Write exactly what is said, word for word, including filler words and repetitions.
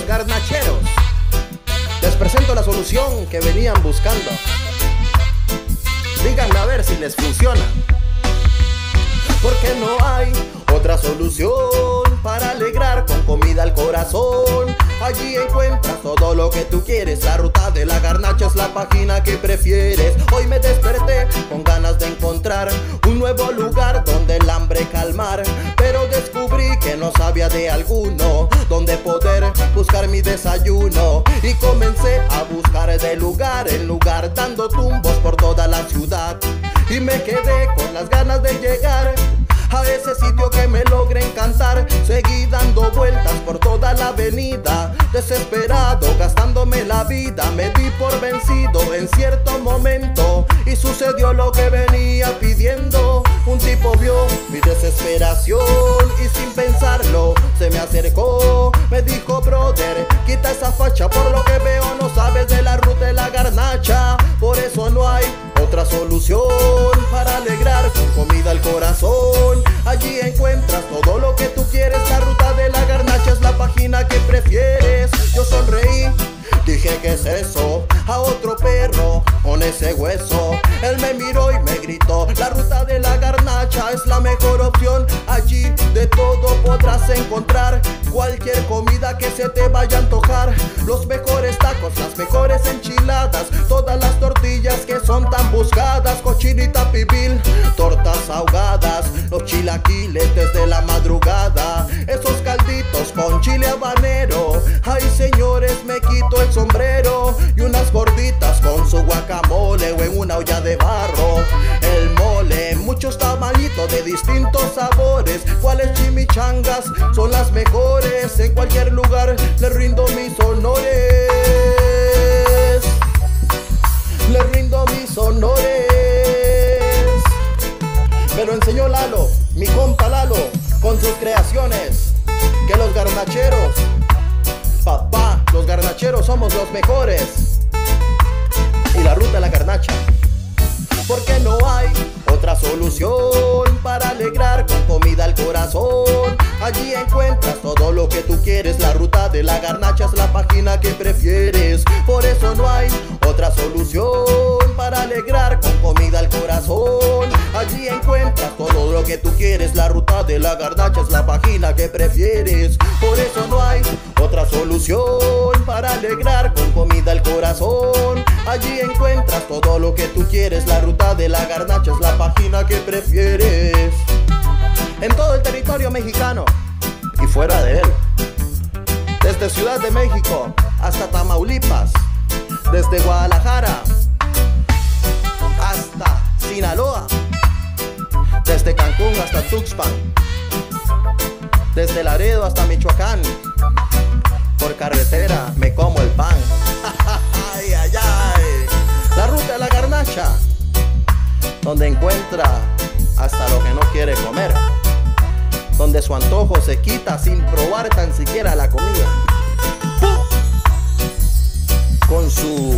los garnacheros, les presento la solución que venían buscando. Díganme a ver si les funciona. Porque no hay otra solución para alegrar con comida al corazón. Allí encuentras todo lo que tú quieres. La ruta de la garnacha es la página que prefieres. Hoy me desperté con ganas de encontrar un nuevo lugar donde el hambre calmar, pero descubrí que no sabía de alguno donde poder buscar mi desayuno. Y comencé a buscar de lugar en lugar, dando tumbos por toda la ciudad. Y me quedé con las ganas de llegar a ese sitio que me logre encantar. Seguí dando vueltas por toda la avenida, desesperado, gastándome la vida. Me di por vencido en cierto momento y sucedió lo que venía pidiendo. Un tipo vio mi desesperación y sin pensarlo se me acercó. Me dijo: brother, quita esa facha, por lo que veo no sabes de la ruta de la garnacha. Por eso no hay otra solución para alegrar con comida al corazón. Allí encuentras todo lo que tú quieres. La ruta de la garnacha es la página que prefieres. Yo sonreí, dije: ¿qué es eso? A otro perro con ese hueso. Él me miró y me gritó: la ruta de la garnacha es la mejor opción. Allí de todo podrás encontrar, cualquier comida que se te vaya a antojar. Los mejores tacos, las mejores enchiladas, todas las tortillas que son tan buscadas. Cochinita pibil, tortas ahogadas, los chilaquiles desde la madrugada, esos calditos con chile habanero. Ay señores, me quito el sombrero. Y unas gorditas con su guacamole o en una olla de barro. El mole, muchos tamalitos de distintos sabores. ¿Cuáles chimichangas son las mejores? En cualquier lugar le rindo mis honores. Le rindo mis honores. Me lo enseñó Lalo, mi compa Lalo, con sus creaciones. Que los garnacheros, papá, los garnacheros somos los mejores. Y la ruta de la garnacha, porque no hay otra solución para alegrar con comida al corazón. Allí encuentras todo lo que tú quieres. La ruta de la garnacha es la página que prefieres. Por eso no hay otra solución para alegrar con comida al corazón. Allí encuentras todo lo que tú quieres. La ruta de la garnacha es la página que prefieres. Por eso no hay otra solución para alegrar con comida al corazón. Allí encuentras todo lo que tú quieres. La ruta de la garnacha es la página que prefieres. En todo el territorio mexicano y fuera de él, desde Ciudad de México hasta Tamaulipas, desde Guadalajara hasta Sinaloa, desde Cancún hasta Tuxpan, desde Laredo hasta Michoacán. Por carretera me como el pan. Ay, ay, ay. La ruta de la garnacha, donde encuentra hasta lo que no quiere comer, donde su antojo se quita sin probar tan siquiera la comida. Con su